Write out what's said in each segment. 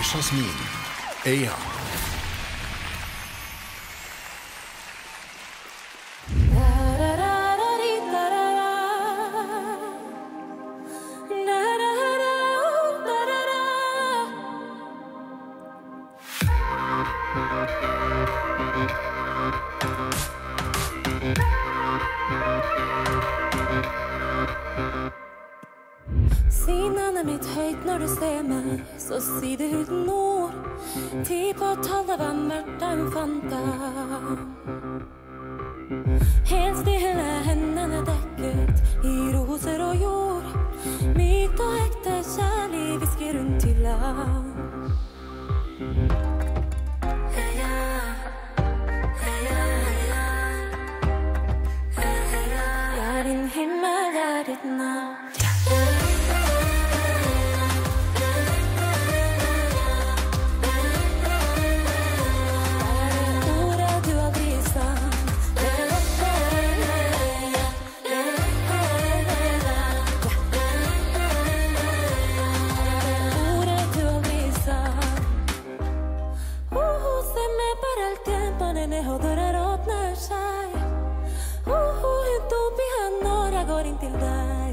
Jasmin. Ella. Sinene mitt høyt når du ser meg, så si det uten ord. Tid på tallet var mørkt og en fanta. Helt stille, hendene dekket i roser og jord. Mykt og ekte kjærlig hvisker rundt i land. Heia, heia, heia. Heia, jeg er din himmel, jeg er ditt navn. Og dører åpner seg. Ut opp i hendene når jeg går inn til deg.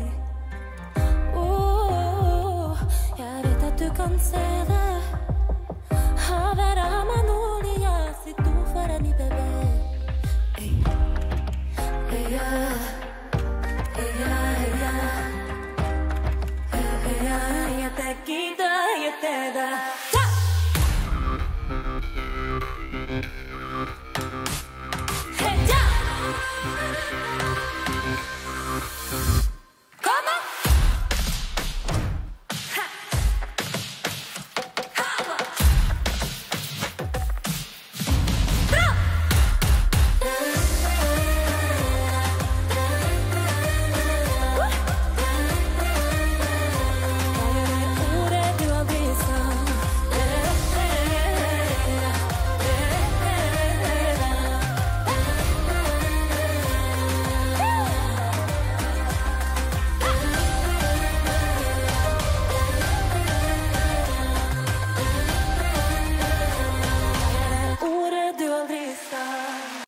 Jeg vet at du kan se det. Haver amanoli, jeg sitter foran i bebé. Heia, heia, heia. Heia, jeg tenker deg, jeg tenker deg.